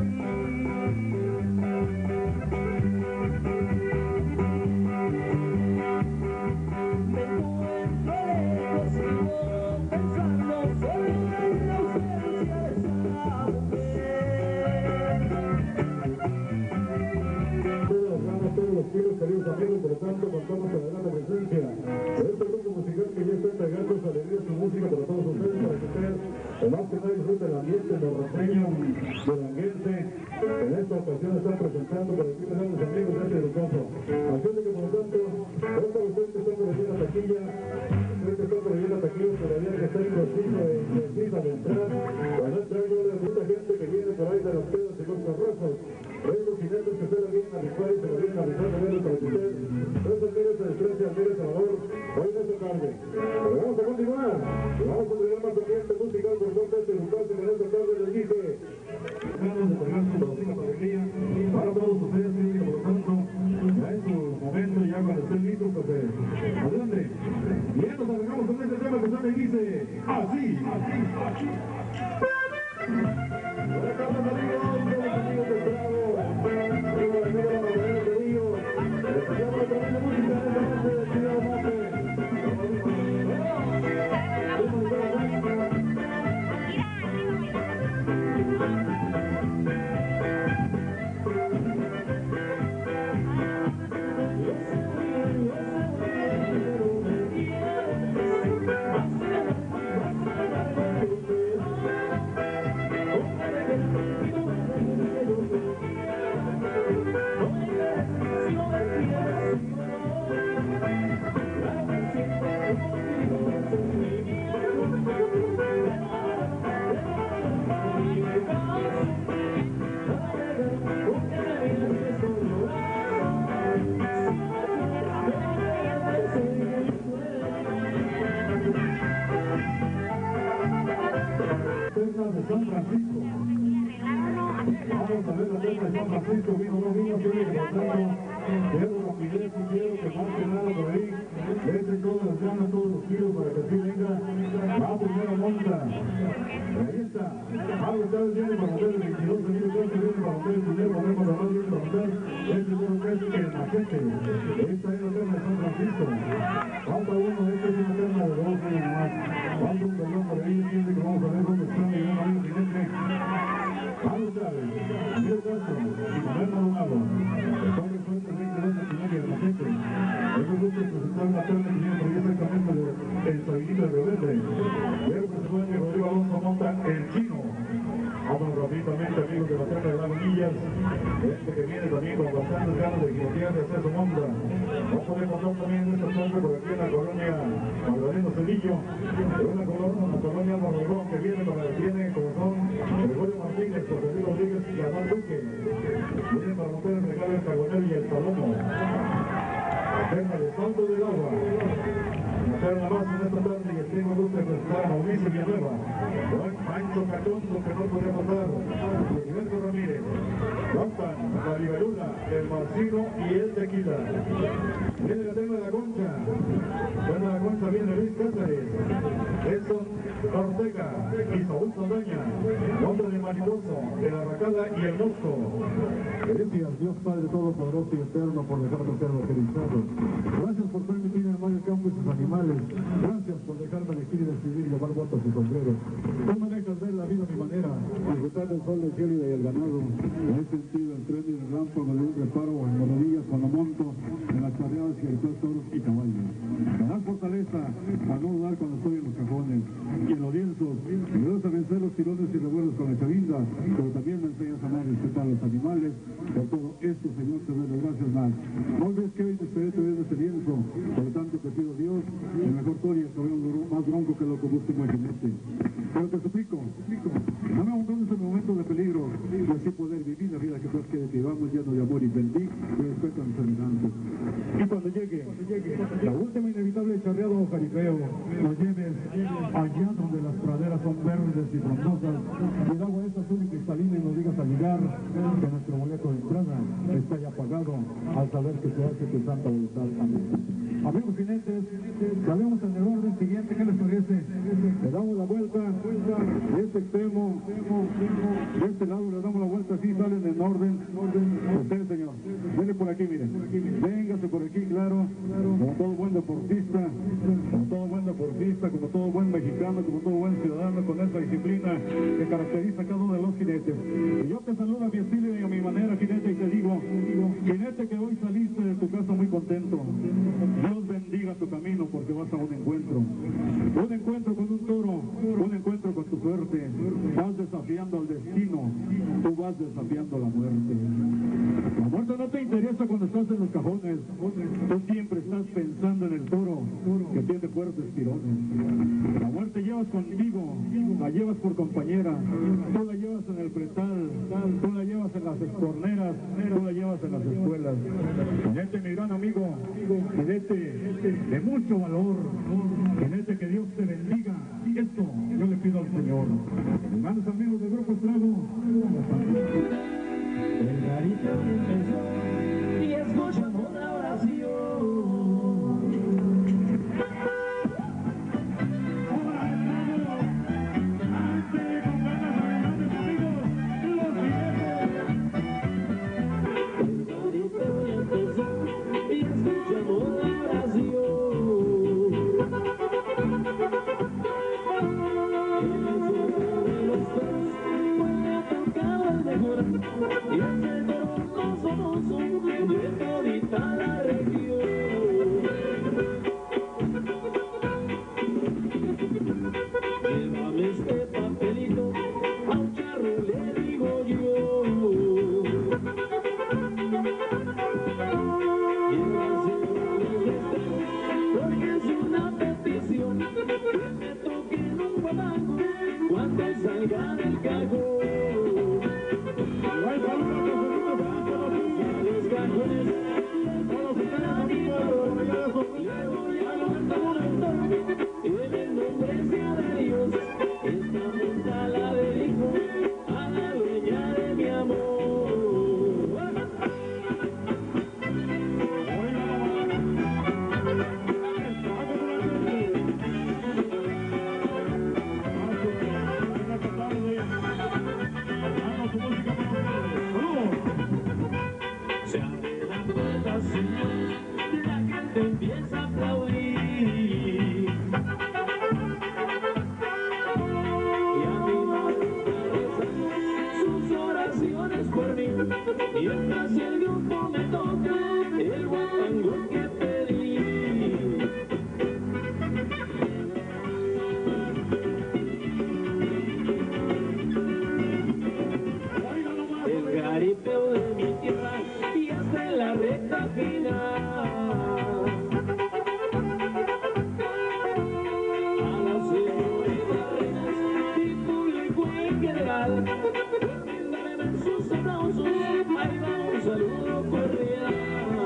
Queridos amigos, por lo tanto, contamos con la gran presencia de este grupo musical que ya está entregando su alegría, su música para todos ustedes, para que ustedes, más que nada, disfruten el ambiente norteño duranguense. En esta ocasión están presentando por aquí los amigos de este grupo. Así de que, por lo tanto, esta usted que está por aquí en la taquilla, usted que está por aquí en la taquilla, todavía que está indeciso de entrar, para traigo de mucha gente que viene por ahí de las piedras y los carrazos. Estos jinetes que ustedes vienen a licuar y se lo vienen a rizar de verlo para que ustedes, entonces mire se desprecia, mire Salvador, hoy en esta tarde. Pero vamos a continuar, vamos a entregar más ambiente musical por donde este lugar que en esta tarde les dije. Vamos a entregar su bocina para alegría para todos ustedes, que por lo tanto, ya en su momento, ya cuando estén listos, pues adelante. Bien, nos arrancamos con este tema que se me dice así. Buenas tardes, amigos del Prado. De San Francisco. Vamos a ver la tierra de San Francisco, vino no vino, quiero que pasando, quiero rapidez y quiero que más que nada por ahí, dejen todas las ganas, todos los kilos para que así venga, va primero monta. Ahí está, algo está viene para montar el 22, viene para montar el dinero, ponemos a más viene para montar el seguro que es el machete. Esta es la tierra de San Francisco. Falta uno, esta es una tierra de dos años más. Falta un pelón por ahí, entiende que vamos a ver dónde está mi gran amigo jinete. Vamos a ver, Miguel Castro y Manuel Maldonado. Están resueltamente dos de Pinal y el machete. Es un gusto presentar una tarde que viene por ahí exactamente el Sabinito de Rebelde. Luego que se puede que Rodrigo Alonso monta el chino. Vamos rápidamente, amigos de la tierra de Lagunillas. Este que viene también con bastantes ganas de girotear de hacer su monta. Vamos a recordar también esta tarde por aquí en la colonia Magdaleno Cedillo. Es una colonia Morregón que viene como son Gregorio Martínez, José Luis Rodríguez y Adán Duque. Vienen para romper el regalo del Cagonel y el Palomo. La terna de Salto del Agua. Una terna más en esta tarde y el tengo gusto de presentar a Mauricio Villanueva. Juan Pancho Catondo, que no podía pasar. Gilberto Ramírez. Cantan la Libelula, el Marcino y el Tequila. Viene la terna de la Concha. Terna de la Concha viene Luis Cáceres. Edson Ortega y Saúl Saldaña. Nombre de Mariposo, de la Racada y el Mosco. Gracias, Dios Padre Todopoderoso y Eterno, por dejarnos ser evangelizados. Gracias por permitir al Mario Campo y sus animales. Gracias por dejarme elegir y decidir llevar botas y sombreros. Tú me dejas ver la vida a mi manera, disfrutar del sol, del cielo y del ganado. En ese sentido, el tren y el rámpago de un reparo en las rodillas cuando monto en las charreadas y el toros y caballos. Me dan fortaleza a no dudar cuando estoy en los cajones y en los lienzos. Me das a vencer los tirones y revuelos con la chavinda, pero también me enseñas a amar y respetar a los animales. Por todo esto, Señor, te doy las gracias más. No olvides que hoy te esperé de este lienzo. Por lo tanto, te pido, Dios, el mejor toro y el cabello más bronco que lo que busque muy jinete. Pero te suplico, dame un dulce momento de peligro y así poder vivir la vida que tú has querido que vivamos lleno de amor y bendic y respeto a mis semejantes. Y cuando llegue la última inevitable charreada o jaripeo, lo lleves allá donde las praderas son verdes y frondosas y el agua es azul y cristalina y nos digas al olvidar que nuestro boleto de entrada está ya pagado al saber que se hace tu santa voluntad. Amén. Amigos jinetes, salimos en el orden siguiente, ¿qué les parece? Le damos la vuelta, de este extremo, de este lado le damos la vuelta, así salen en orden. Usted, señor, venle por aquí, miren, véngase por aquí, claro, como todo buen deportista, como todo buen mexicano, como todo buen ciudadano, con esa disciplina que caracteriza a cada uno de los jinetes. Y yo te saludo a mi estilo y a mi manera, jinete, y te digo, jinete, que hoy saliste de tu casa muy contento. Dios bendiga tu camino, porque vas a un encuentro con un toro, un encuentro con tu suerte. Vas desafiando al destino, tú vas desafiando la muerte. La muerte no te interesa cuando estás en los cajones, tú siempre estás pensando en el toro que tiene fuertes tirones. La muerte llevas contigo, la llevas por compañera, tú la llevas en el pretal, tú la llevas en las escorneras, tú la llevas en las escuelas. Jinete, mi gran amigo, jinete de mucho valor, jinete, que Dios te bendiga. Esto yo le pido al Señor. Hermanos, amigos del Grupo Estrago, el garito empezó y escuchamos la oración. Y ese toro famoso de todita la región. Llévame este papelito, a un charro le digo yo. Llévaselo los deseos, porque es una petición, que me toque en un guapango cuando salga del cajón. En el nombre sea de Dios, esta monta la dedico a la dueña de mi amor. Se abre la puerta, señor, la gente empieza a aplaudir. Por mí, mientras el grupo me toca el guapango que pedí. El garipeo de mi tierra y hasta en la recta final. A las señoritas reinas y público en general, sus aplausos, ahí va un saludo cordial.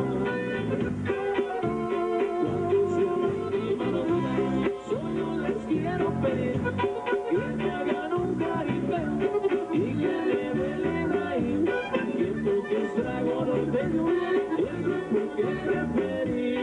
Cuando se aproximan los días, solo les quiero pedir que me hagan un jaripeo y que me velen ahí, que toque Estrago Norteño, el grupo que preferí.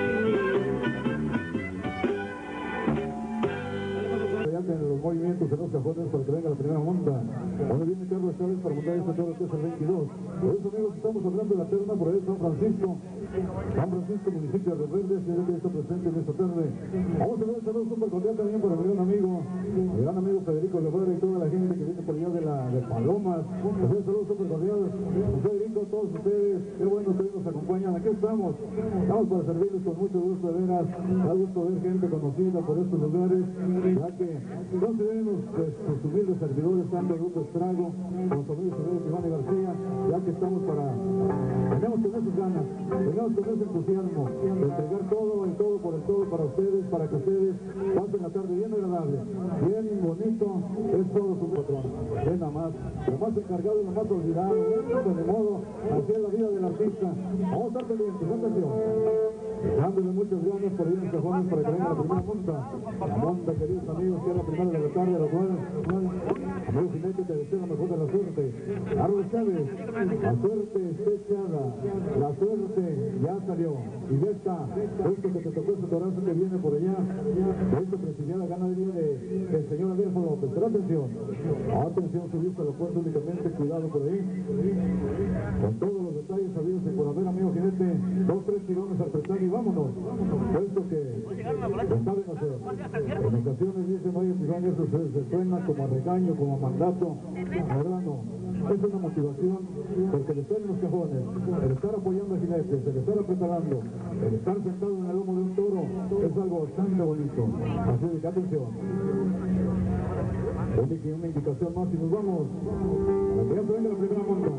En los movimientos en los cajones para que venga la primera monta. Ahora viene Carlos Chávez para montar esta todo que es el 22. Por eso, amigos, estamos hablando de la terna por ahí San Francisco, municipio de Rebelde, que está presente en esta tarde. Vamos a ver un saludo súper cordial también para mi gran amigo Federico Guevara y toda la gente que viene por allá de Palomas. Un saludo súper cordial. Federico, todos ustedes, qué bueno que hoy nos acompañan. Aquí estamos para servirles con mucho gusto, de veras. Da gusto ver gente conocida por estos lugares, ya que consideremos sus humildes servidores, tanto el Grupo Estrago como su amigo Iván García, ya que estamos tenemos con esas ganas, tenemos con ese entusiasmo de entregar todo y todo por el todo para ustedes, para que ustedes pasen la tarde bien agradable, bien bonito. Es todo su patrón, es nada más, lo más encargado y lo más olvidado, de modo, así es la vida del artista. Vamos a estar pendientes, atención. dándole muchas ganas por ir en cajones para que venga la primera monta. La monta, queridos amigos, que es la primera de la tarde, a la cual, amigo jinete, te deseo la mejor de la suerte. Carlos Chávez, la suerte está echada, la suerte ya salió, y ya está, esto que te tocó ese torazo que viene por allá, de esta prestigiada ganadería del señor Adolfo López. Pero atención, su vista lo cuenta únicamente, cuidado por ahí, con todos los detalles sabidos y por haber, amigo jinete, 2-3 tirones al prestar y vámonos, puesto que lo saben hacer. En ocasiones dicen, oye, pues eso se suena como a regaño, como a mandato, la verdad no. Es una motivación, porque el estar en los cajones, el estar apoyando a jinetes, el estar preparando, el estar sentado en el lomo de un toro, es algo bastante bonito. Así que atención. Una indicación más y nos vamos a que ya se venga la primera monta.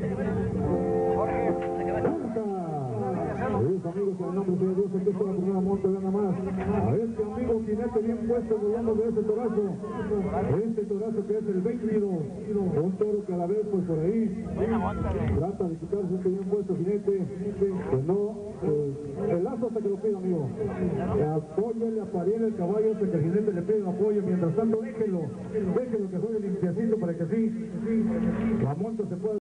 Queridos amigos, en el nombre de Dios, aquí está la primera monta, gana más. A este amigo jinete bien puesto, rodeando de ese torazo que es el Beitlido, un toro que a la vez, pues por ahí, trata de quitarse este bien puesto jinete, pues no, el lazo hasta que lo pida, amigo. Apóyale, apareele el caballo hasta que el jinete le pida apoyo, mientras tanto déjelo que juegue limpiacito para que así la monta se pueda